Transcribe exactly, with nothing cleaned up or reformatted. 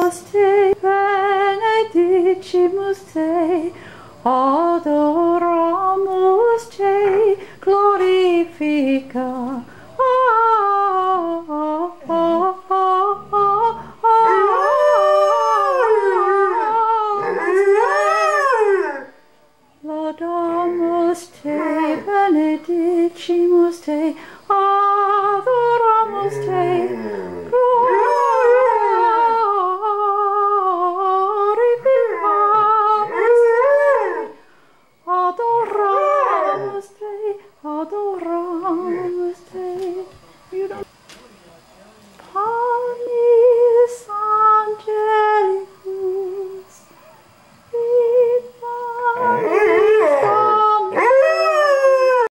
Adoramus te, benedicimus te, adoramus te, glorifica. Laudamus te, benedicimus te, adoramus te, glorificamus te, adoramus te, adoramus te.